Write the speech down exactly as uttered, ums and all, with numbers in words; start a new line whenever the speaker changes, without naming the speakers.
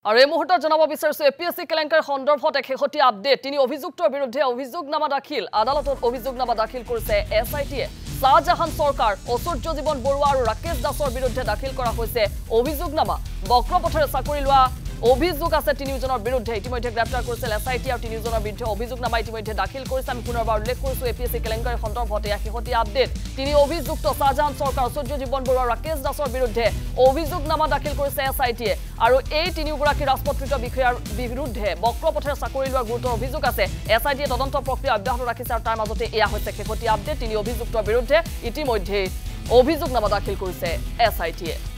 আৰু এই মুহূৰ্তত জনাব বিচাৰিছো এপিএসসি কেলেংকাৰ সন্দৰ্ভত এক শেহতীয়া আপডেট তিনি অভিযুক্তৰ বিৰুদ্ধে অভিযোগনামা দাখিল আদালতত অভিযোগনামা দাখিল কৰিছে এছআইটিয়ে শাহজাহান সৰকাৰ ঐশ্বৰ্য জীৱন বৰুৱা আৰু ৰাকেশ দাসৰ বিৰুদ্ধে দাখিল কৰা হৈছে অভিযোগনামা বক্ৰপথৰে চাকৰি লোৱা অভিযোগ আছে তিনিজনৰ বিৰুদ্ধে ইতিমধ্যে গ্ৰেপ্তাৰ কৰিছে এছআইটি আৰু তিনিজনৰ বিৰুদ্ধে অভিযোগনামা ইতিমধ্যে দাখিল কৰিছে আমি পুনৰবাৰ উল্লেখ কৰিছো এপিএসসি কেলেংকাৰ সন্দৰ্ভত এক শেহতীয়া আপডেট তিনি অভিযুক্ত শাহজাহান সৰকাৰ ঐশ্বৰ্য জীৱন বৰুৱা ৰাকেশ দাসৰ বিৰুদ্ধে অভিযোগনামা দাখিল কৰিছে এছআইটিয়ে আৰু এই তিনিগৰাকী ৰাজপত্ৰিত বিষয়াৰ বিৰুদ্ধে বক্ৰপথৰে চাকৰি লোৱাৰ গুৰুতৰ অভিযোগ আছে এছআইটিয়ে তদন্ত প্ৰক্ৰিয়া অব্যাহত ৰাখিছে আৰু তাৰ মাজতে এয়া হৈছে শেহতীয়া আপডেট তিনি অভিযুক্তৰ বিৰুদ্ধে ইতিমধ্যে অভিযোগনামা দাখিল কৰিছে এছআইটিয়ে